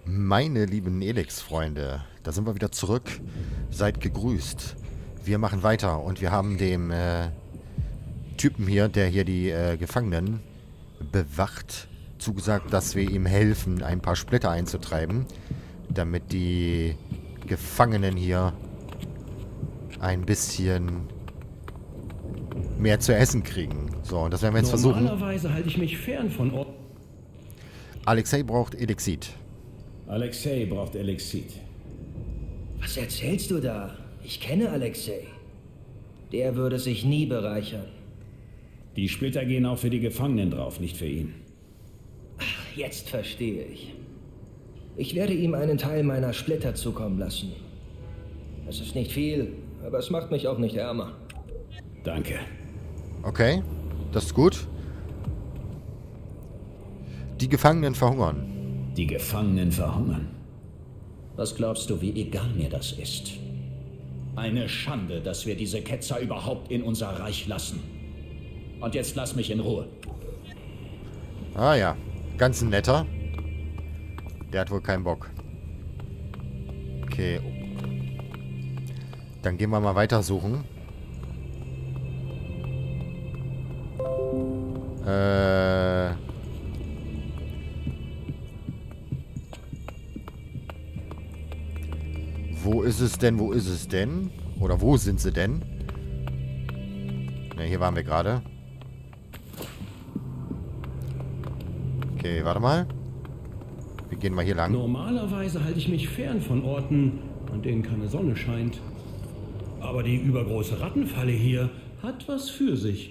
Meine lieben Elex-Freunde, da sind wir wieder zurück. Seid gegrüßt. Wir machen weiter und wir haben dem Typen hier, der hier die Gefangenen bewacht, zugesagt, dass wir ihm helfen, ein paar Splitter einzutreiben, damit die Gefangenen hier ein bisschen mehr zu essen kriegen. So, und das werden wir jetzt versuchen. Normalerweise halte ich mich fern von Ort. Alexei braucht Elixit. Alexei braucht Elixit. Was erzählst du da? Ich kenne Alexei. Der würde sich nie bereichern. Die Splitter gehen auch für die Gefangenen drauf, nicht für ihn. Ach, jetzt verstehe ich. Ich werde ihm einen Teil meiner Splitter zukommen lassen. Es ist nicht viel, aber es macht mich auch nicht ärmer. Danke. Okay, das ist gut. Die Gefangenen verhungern. Die Gefangenen verhungern. Was glaubst du, wie egal mir das ist? Eine Schande, dass wir diese Ketzer überhaupt in unser Reich lassen. Und jetzt lass mich in Ruhe. Ah ja, ganz ein netter. Der hat wohl keinen Bock. Okay. Dann gehen wir mal weiter suchen. Wo ist es denn? Wo ist es denn? Oder wo sind sie denn? Ne, hier waren wir gerade. Okay, warte mal. Wir gehen mal hier lang. Normalerweise halte ich mich fern von Orten, an denen keine Sonne scheint. Aber die übergroße Rattenfalle hier hat was für sich.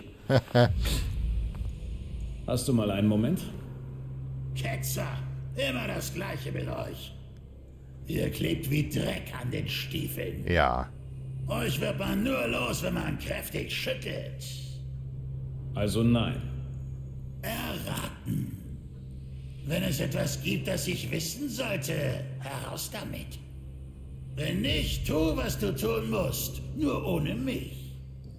Hast du mal einen Moment? Ketzer, immer das Gleiche mit euch. Ihr klebt wie Dreck an den Stiefeln. Ja. Euch wird man nur los, wenn man kräftig schüttelt. Also nein. Erraten. Wenn es etwas gibt, das ich wissen sollte, heraus damit. Wenn nicht, tu, was du tun musst. Nur ohne mich.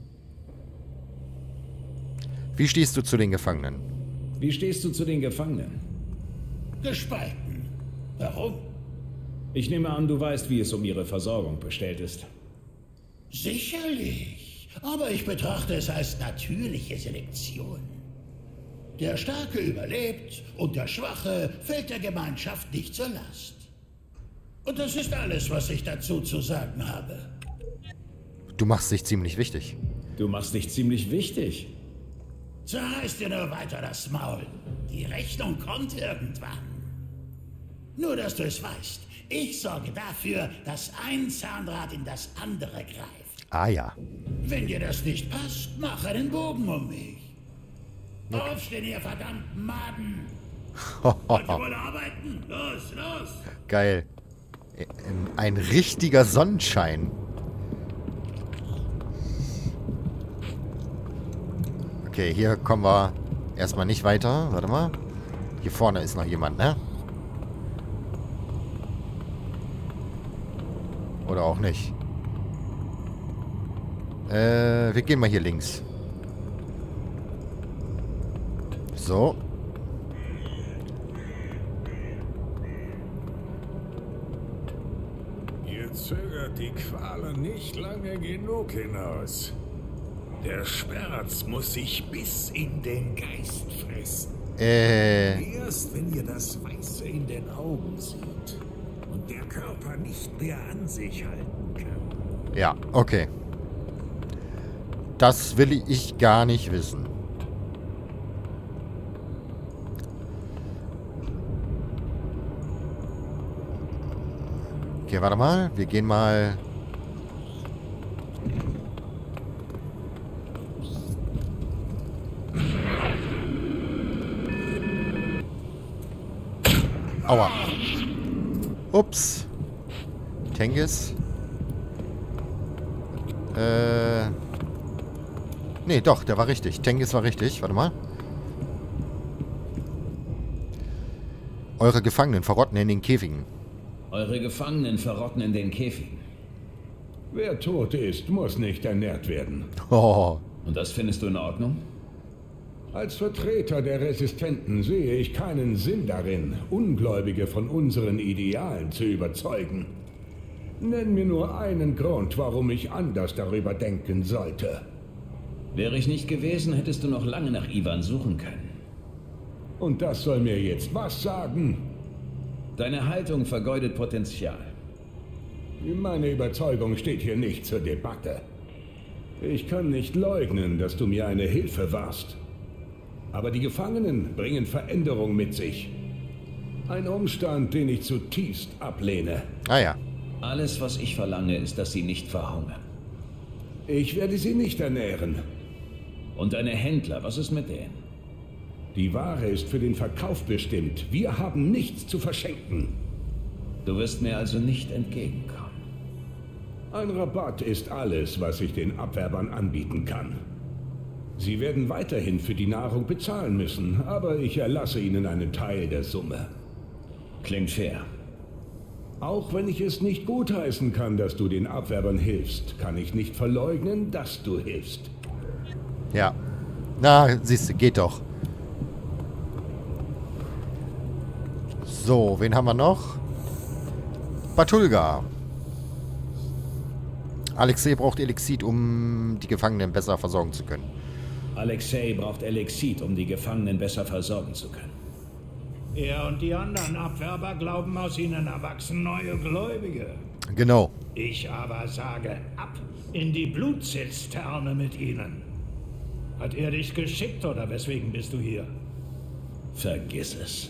Wie stehst du zu den Gefangenen? Wie stehst du zu den Gefangenen? Gespalten. Warum? Ich nehme an, du weißt, wie es um ihre Versorgung bestellt ist. Sicherlich. Aber ich betrachte es als natürliche Selektion. Der Starke überlebt und der Schwache fällt der Gemeinschaft nicht zur Last. Und das ist alles, was ich dazu zu sagen habe. Du machst dich ziemlich wichtig. Du machst dich ziemlich wichtig. Zerreiß dir nur weiter das Maul. Die Rechnung kommt irgendwann. Nur, dass du es weißt. Ich sorge dafür, dass ein Zahnrad in das andere greift. Ah ja. Wenn dir das nicht passt, mach einen Bogen um mich. Okay. Aufstehen, ihr verdammten Maden! Wollt ihr wohl arbeiten? Los, los! Geil. Ein richtiger Sonnenschein. Okay, hier kommen wir erstmal nicht weiter. Warte mal. Hier vorne ist noch jemand, ne? Oder auch nicht. Wir gehen mal hier links. So. Ihr zögert die Qualen nicht lange genug hinaus. Der Schmerz muss sich bis in den Geist fressen. Erst wenn ihr das Weiße in den Augen seht und der Körper nicht mehr an sich halten kann. Ja, okay. Das will ich gar nicht wissen. Okay, warte mal. Wir gehen mal... Aua. Ups. Tengiz. Nee, doch, der war richtig. Tengiz war richtig. Warte mal. Eure Gefangenen verrotten in den Käfigen. Eure Gefangenen verrotten in den Käfigen. Wer tot ist, muss nicht ernährt werden. Oh. Und das findest du in Ordnung? Als Vertreter der Resistenten sehe ich keinen Sinn darin, Ungläubige von unseren Idealen zu überzeugen. Nenn mir nur einen Grund, warum ich anders darüber denken sollte. Wäre ich nicht gewesen, hättest du noch lange nach Ivan suchen können. Und das soll mir jetzt was sagen? Deine Haltung vergeudet Potenzial. Meine Überzeugung steht hier nicht zur Debatte. Ich kann nicht leugnen, dass du mir eine Hilfe warst. Aber die Gefangenen bringen Veränderung mit sich. Ein Umstand, den ich zutiefst ablehne. Ah ja. Alles, was ich verlange, ist, dass sie nicht verhungern. Ich werde sie nicht ernähren. Und deine Händler, was ist mit denen? Die Ware ist für den Verkauf bestimmt. Wir haben nichts zu verschenken. Du wirst mir also nicht entgegenkommen. Ein Rabatt ist alles, was ich den Abwerbern anbieten kann. Sie werden weiterhin für die Nahrung bezahlen müssen, aber ich erlasse ihnen einen Teil der Summe. Klingt fair. Auch wenn ich es nicht gutheißen kann, dass du den Abwerbern hilfst, kann ich nicht verleugnen, dass du hilfst. Ja. Na, siehst du, geht doch. So, wen haben wir noch? Batulga. Alexei braucht Elixit, um die Gefangenen besser versorgen zu können. Alexei braucht Elixit, um die Gefangenen besser versorgen zu können. Er und die anderen Abwerber glauben, aus ihnen erwachsen neue Gläubige. Genau. Ich aber sage, ab in die Blutzisterne mit ihnen. Hat er dich geschickt oder weswegen bist du hier? Vergiss es.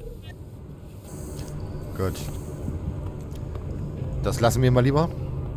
Gut. Das lassen wir mal lieber.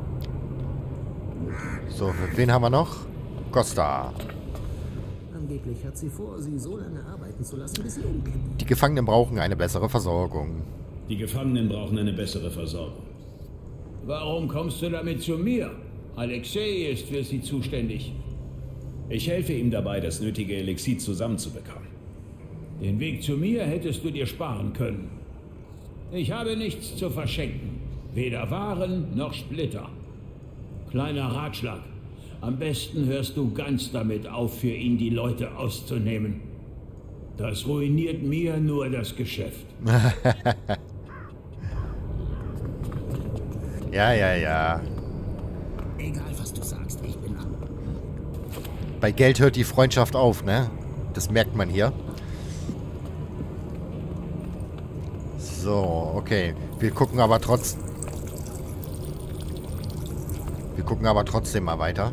So, wen haben wir noch? Costa. Angeblich hat sie vor, sie so lange arbeiten zu lassen, bis sie umkippt. Die Gefangenen brauchen eine bessere Versorgung. Die Gefangenen brauchen eine bessere Versorgung. Warum kommst du damit zu mir? Alexei ist für sie zuständig. Ich helfe ihm dabei, das nötige Elixir zusammenzubekommen. Den Weg zu mir hättest du dir sparen können. Ich habe nichts zu verschenken. Weder Waren noch Splitter. Kleiner Ratschlag. Am besten hörst du ganz damit auf, für ihn die Leute auszunehmen. Das ruiniert mir nur das Geschäft. Ja. Egal, was du sagst, ich bin an. Bei Geld hört die Freundschaft auf, ne? Das merkt man hier. So, okay. Wir gucken aber trotzdem mal weiter.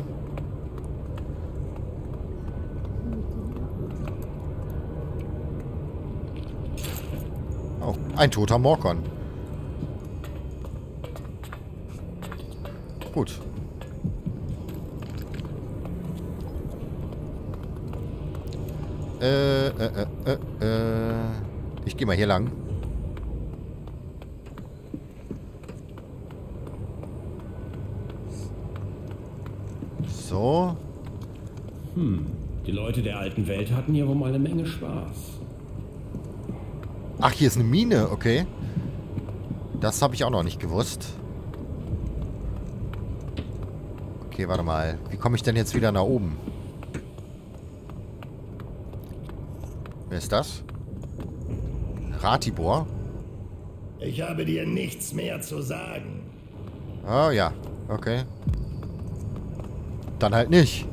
Oh, ein toter Morkon. Gut. Ich gehe mal hier lang. So. Die Leute der alten Welt hatten hier wohl mal eine Menge Spaß. Ach, hier ist eine Mine, okay. Das habe ich auch noch nicht gewusst. Okay, warte mal. Wie komme ich denn jetzt wieder nach oben? Wer ist das? Ratibor? Ich habe dir nichts mehr zu sagen. Oh ja, okay. Dann halt nicht.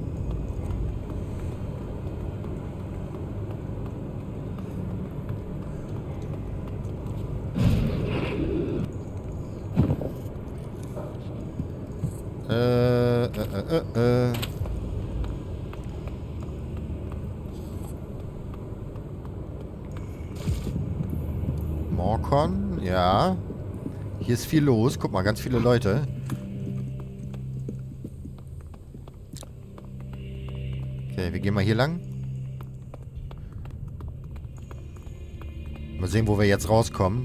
Morkon, ja. Hier ist viel los. Guck mal, ganz viele Leute. Okay, wir gehen mal hier lang. Mal sehen, wo wir jetzt rauskommen.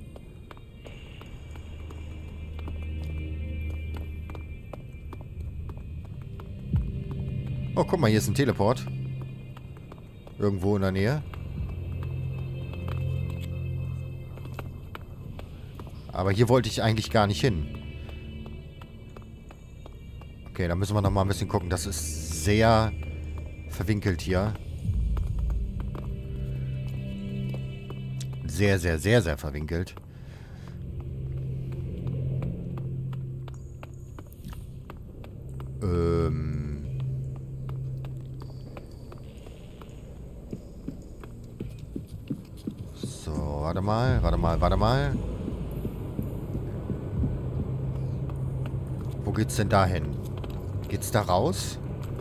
Oh, guck mal, hier ist ein Teleport. Irgendwo in der Nähe. Aber hier wollte ich eigentlich gar nicht hin. Okay, da müssen wir noch mal ein bisschen gucken. Das ist sehr verwinkelt hier. sehr, sehr, sehr, sehr verwinkelt. So, warte mal. Wo geht's denn da hin? Geht's da raus?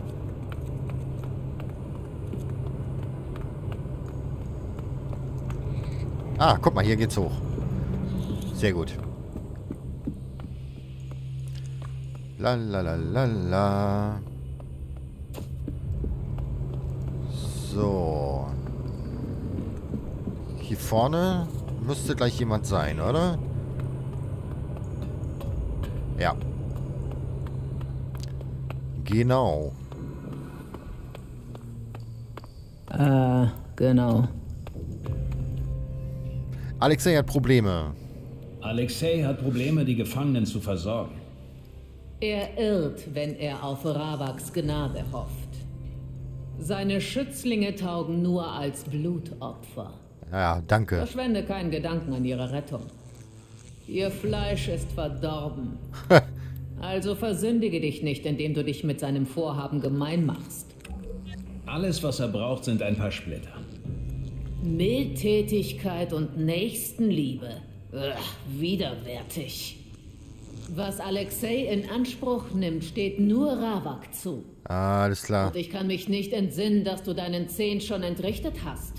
Ah, guck mal, hier geht's hoch. Sehr gut. La la la la la. So. Hier vorne müsste gleich jemand sein, oder? Ja. Genau. Genau. Alexei hat Probleme. Alexei hat Probleme, die Gefangenen zu versorgen. Er irrt, wenn er auf Ravaks Gnade hofft. Seine Schützlinge taugen nur als Blutopfer. Ja, danke. Verschwende keinen Gedanken an ihre Rettung. Ihr Fleisch ist verdorben. Also versündige dich nicht, indem du dich mit seinem Vorhaben gemein machst. Alles, was er braucht, sind ein paar Splitter. Mildtätigkeit und Nächstenliebe. Widerwärtig. Was Alexei in Anspruch nimmt, steht nur Ravak zu. Alles klar. Und ich kann mich nicht entsinnen, dass du deinen 10 schon entrichtet hast.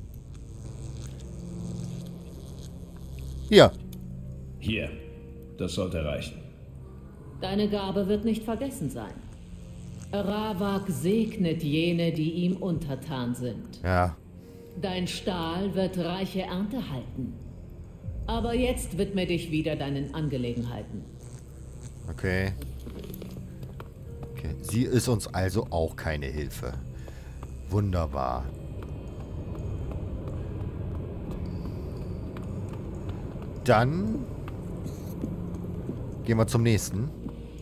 Hier. Hier. Das sollte reichen. Deine Gabe wird nicht vergessen sein. Ravak segnet jene, die ihm untertan sind. Ja. Dein Stahl wird reiche Ernte halten. Aber jetzt widme dich wieder deinen Angelegenheiten. Okay. Sie ist uns also auch keine Hilfe. Wunderbar. Dann gehen wir zum nächsten.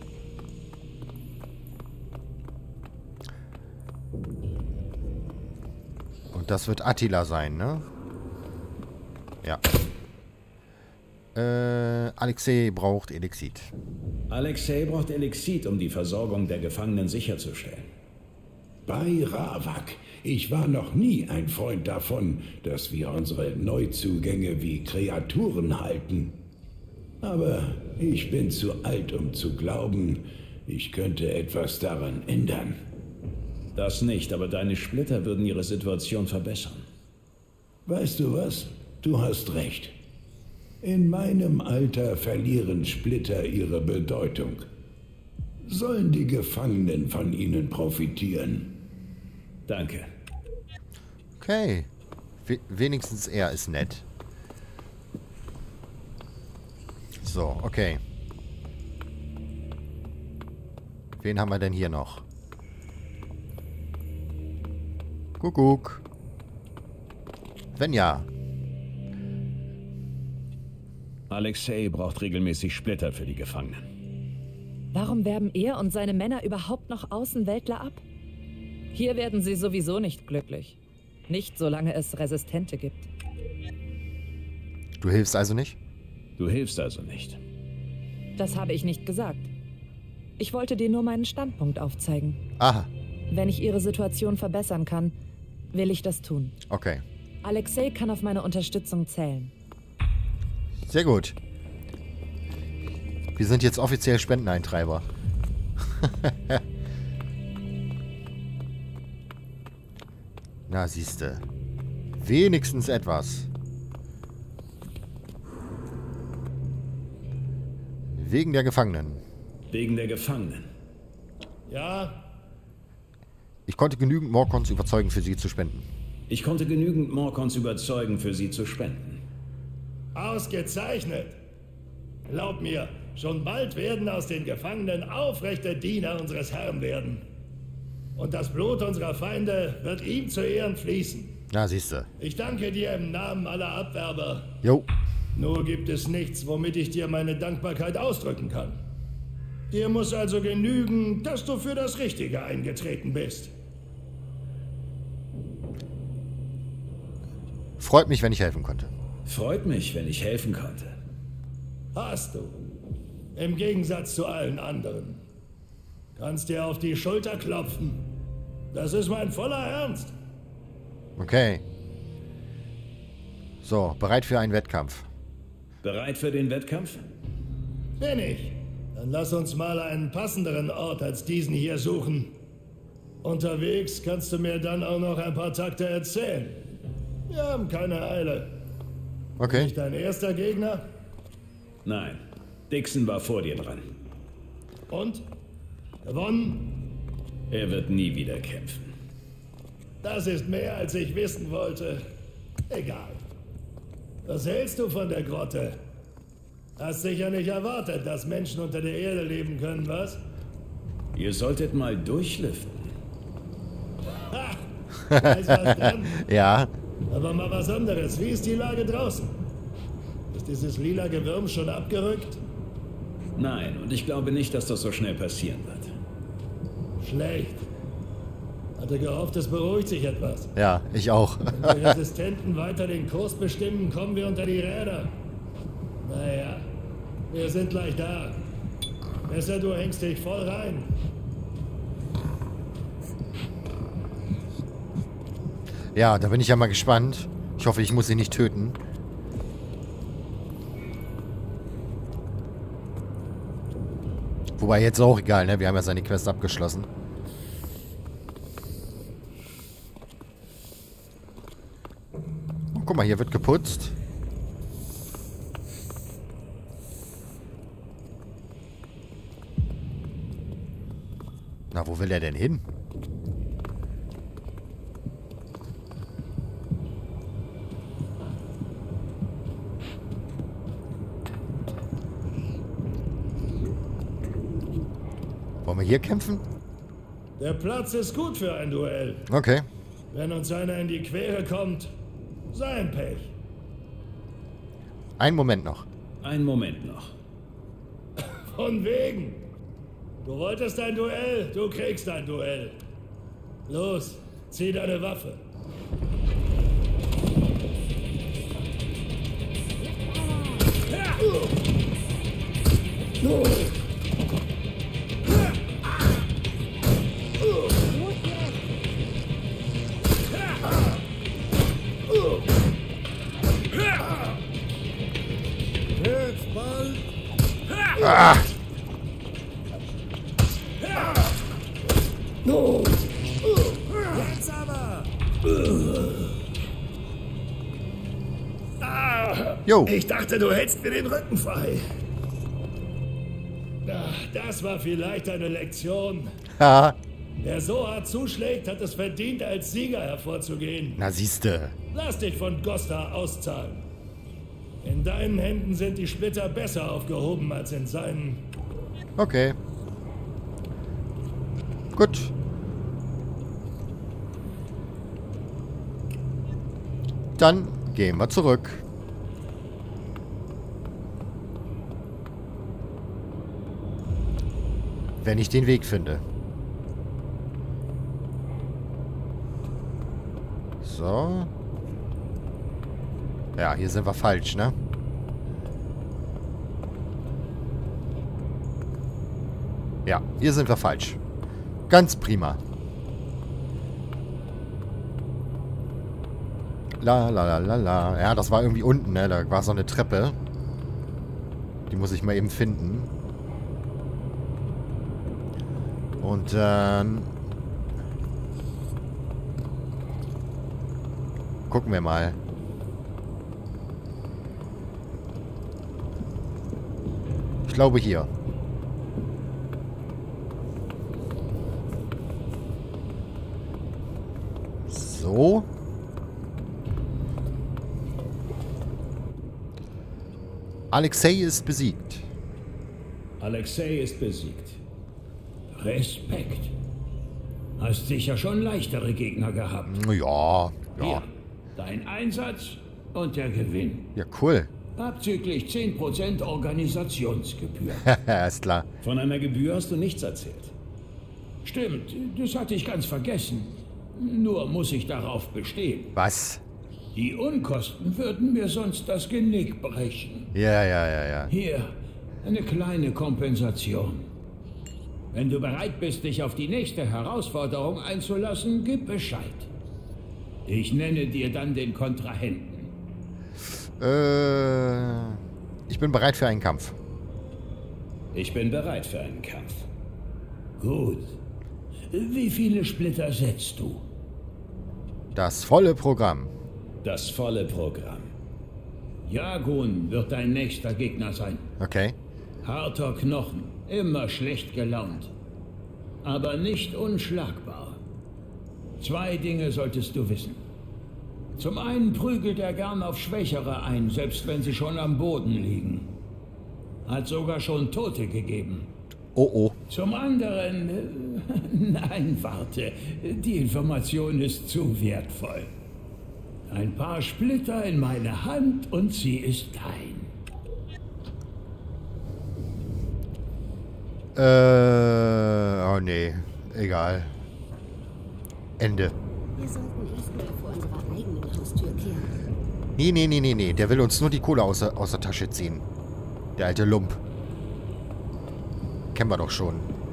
Und das wird Attila sein, ne? Ja. Alexei braucht Elixit. Alexei braucht Elixit, um die Versorgung der Gefangenen sicherzustellen. Bei Ravak. Ich war noch nie ein Freund davon, dass wir unsere Neuzugänge wie Kreaturen halten. Aber ich bin zu alt, um zu glauben, ich könnte etwas daran ändern. Das nicht, aber deine Splitter würden ihre Situation verbessern. Weißt du was? Du hast recht. In meinem Alter verlieren Splitter ihre Bedeutung. Sollen die Gefangenen von ihnen profitieren? Danke. Okay. Wenigstens er ist nett. So, okay. Wen haben wir denn hier noch? Kuckuck. Wenn ja. Alexei braucht regelmäßig Splitter für die Gefangenen. Warum werben er und seine Männer überhaupt noch Außenweltler ab? Hier werden sie sowieso nicht glücklich. Nicht, solange es Resistente gibt. Du hilfst also nicht? Du hilfst also nicht. Das habe ich nicht gesagt. Ich wollte dir nur meinen Standpunkt aufzeigen. Aha. Wenn ich ihre Situation verbessern kann, will ich das tun. Okay. Alexei kann auf meine Unterstützung zählen. Sehr gut. Wir sind jetzt offiziell Spendeneintreiber. Na, siehste. Wenigstens etwas. Wegen der Gefangenen. Wegen der Gefangenen. Ja? Ich konnte genügend Morkons überzeugen, für sie zu spenden. Ich konnte genügend Morkons überzeugen, für sie zu spenden. Ausgezeichnet. Glaub mir, schon bald werden aus den Gefangenen aufrechte Diener unseres Herrn werden. Und das Blut unserer Feinde wird ihm zu Ehren fließen. Na, siehste. Ich danke dir im Namen aller Abwerber. Jo. Nur gibt es nichts, womit ich dir meine Dankbarkeit ausdrücken kann. Dir muss also genügen, dass du für das Richtige eingetreten bist. Freut mich, wenn ich helfen konnte. Freut mich, wenn ich helfen konnte. Hast du. Im Gegensatz zu allen anderen. Kannst dir auf die Schulter klopfen. Das ist mein voller Ernst. Okay. So, bereit für einen Wettkampf. Bereit für den Wettkampf? Bin ich. Dann lass uns mal einen passenderen Ort als diesen hier suchen. Unterwegs kannst du mir dann auch noch ein paar Takte erzählen. Wir haben keine Eile. Okay. Nicht dein erster Gegner? Nein. Dixon war vor dir dran. Und? Gewonnen? Er wird nie wieder kämpfen. Das ist mehr, als ich wissen wollte. Egal. Was hältst du von der Grotte? Hast sicher nicht erwartet, dass Menschen unter der Erde leben können, was? Ihr solltet mal durchlüften. Ha! Da ist was dran. Ja. Aber mal was anderes. Wie ist die Lage draußen? Ist dieses lila Gewürm schon abgerückt? Nein, und ich glaube nicht, dass das so schnell passieren wird. Schlecht. Hatte gehofft, es beruhigt sich etwas. Ja, ich auch. Wenn die Resistenten weiter den Kurs bestimmen, kommen wir unter die Räder. Naja, wir sind gleich da. Besser, du hängst dich voll rein. Ja, da bin ich ja mal gespannt. Ich hoffe, ich muss ihn nicht töten. Wobei jetzt auch egal, ne? Wir haben ja seine Quest abgeschlossen. Oh, guck mal, hier wird geputzt. Na, wo will er denn hin? Wollen wir hier kämpfen? Der Platz ist gut für ein Duell. Okay. Wenn uns einer in die Quere kommt, sein Pech. Einen Moment noch. Einen Moment noch. Von wegen. Du wolltest ein Duell, du kriegst ein Duell. Los, zieh deine Waffe. Ah! Jetzt aber! Jo. Ich dachte, du hältst mir den Rücken frei. Das war vielleicht eine Lektion. Ha. Wer so hart zuschlägt, hat es verdient, als Sieger hervorzugehen. Na siehste. Lass dich von Gosta auszahlen. In deinen Händen sind die Splitter besser aufgehoben als in seinen. Okay. Gut. Dann gehen wir zurück. Wenn ich den Weg finde. So. Ja, hier sind wir falsch, ne? Ja, hier sind wir falsch. Ganz prima. La la la la la. Ja, das war irgendwie unten, ne? Da war so eine Treppe. Die muss ich mal eben finden. Und dann gucken wir mal. Ich glaube hier. So. Alexei ist besiegt. Alexei ist besiegt. Respekt. Hast sicher schon leichtere Gegner gehabt. Ja, ja. Hier, dein Einsatz und der Gewinn. Ja, cool. Abzüglich 10% Organisationsgebühr. Ist klar. Von einer Gebühr hast du nichts erzählt. Stimmt, das hatte ich ganz vergessen. Nur muss ich darauf bestehen. Was? Die Unkosten würden mir sonst das Genick brechen. Ja. Hier, eine kleine Kompensation. Wenn du bereit bist, dich auf die nächste Herausforderung einzulassen, gib Bescheid. Ich nenne dir dann den Kontrahenten. Ich bin bereit für einen Kampf. Ich bin bereit für einen Kampf. Gut. Wie viele Splitter setzt du? Das volle Programm. Das volle Programm. Jagun wird dein nächster Gegner sein. Okay. Harter Knochen, immer schlecht gelaunt. Aber nicht unschlagbar. 2 Dinge solltest du wissen. Zum einen prügelt er gern auf Schwächere ein, selbst wenn sie schon am Boden liegen. Hat sogar schon Tote gegeben. Oh. Zum anderen... nein, warte. Die Information ist zu wertvoll. Ein paar Splitter in meine Hand und sie ist dein. Oh nee. Egal. Ende. Wir sollten erstmal vor unserer eigenen Haustür kehren. Nee. Der will uns nur die Kohle aus der Tasche ziehen. Der alte Lump. Kennen wir doch schon.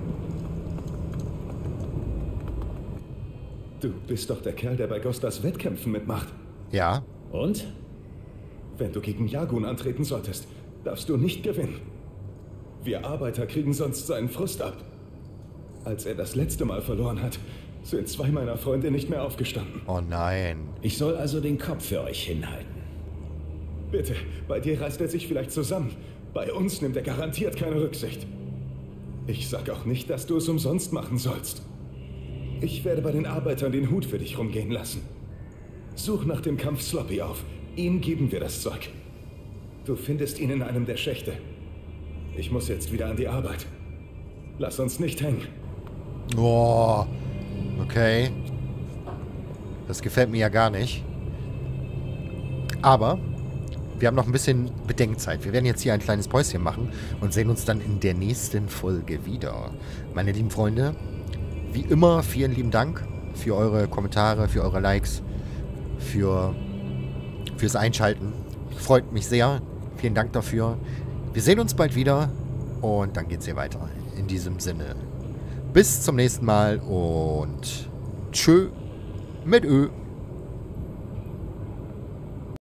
Du bist doch der Kerl, der bei Gostas Wettkämpfen mitmacht. Ja. Und? Wenn du gegen Jagun antreten solltest, darfst du nicht gewinnen. Wir Arbeiter kriegen sonst seinen Frust ab. Als er das letzte Mal verloren hat, sind 2 meiner Freunde nicht mehr aufgestanden. Oh nein. Ich soll also den Kopf für euch hinhalten. Bitte, bei dir reißt er sich vielleicht zusammen. Bei uns nimmt er garantiert keine Rücksicht. Ich sag auch nicht, dass du es umsonst machen sollst. Ich werde bei den Arbeitern den Hut für dich rumgehen lassen. Such nach dem Kampf Sloppy auf. Ihm geben wir das Zeug. Du findest ihn in einem der Schächte. Ich muss jetzt wieder an die Arbeit. Lass uns nicht hängen. Oh. Okay. Das gefällt mir ja gar nicht. Aber wir haben noch ein bisschen Bedenkzeit. Wir werden jetzt hier ein kleines Päuschen machen und sehen uns dann in der nächsten Folge wieder. Meine lieben Freunde, wie immer, vielen lieben Dank für eure Kommentare, für eure Likes, fürs Einschalten. Freut mich sehr. Vielen Dank dafür. Wir sehen uns bald wieder und dann geht's hier weiter. In diesem Sinne. Bis zum nächsten Mal und tschö mit Ö.